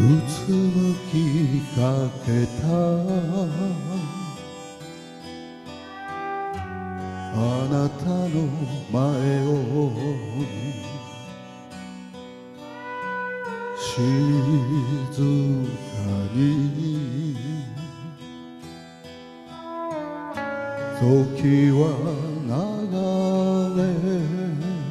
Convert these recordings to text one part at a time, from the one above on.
つむきかけたあなたの前を静かに時は流れ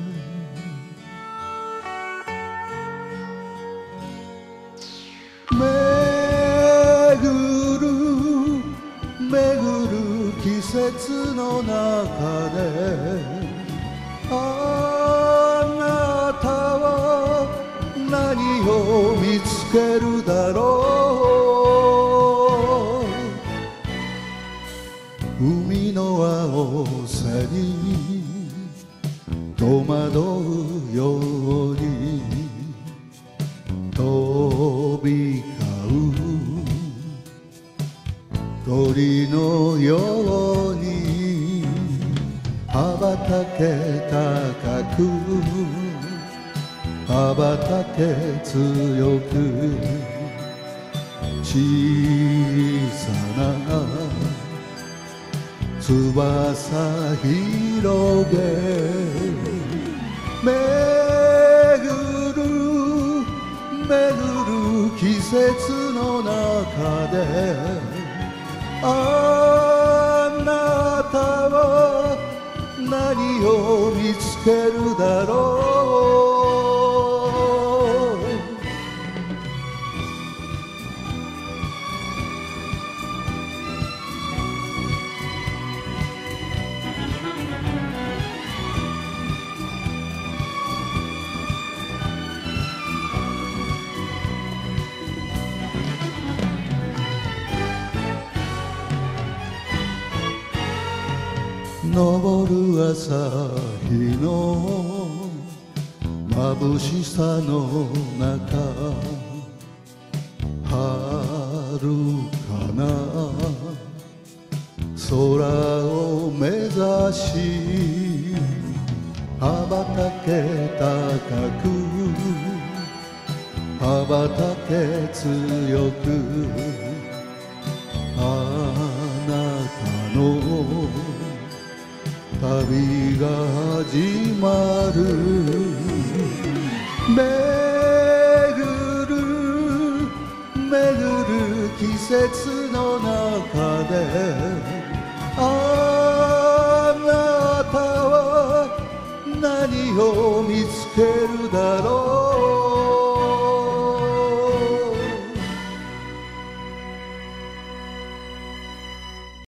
巡る季節の中であなたは何を見つけるだろう海の青さに戸惑うように飛び交う鳥のように羽ばたけ高く羽ばたけ強く小さな翼広げ巡る季節の中であなたは何を見つけるだろう昇る朝日の眩しさの中遥かな空を目指し羽ばたけ高く羽ばたけ強くあなたの旅が始まる巡る季節の中であなたは何を見つけるだろう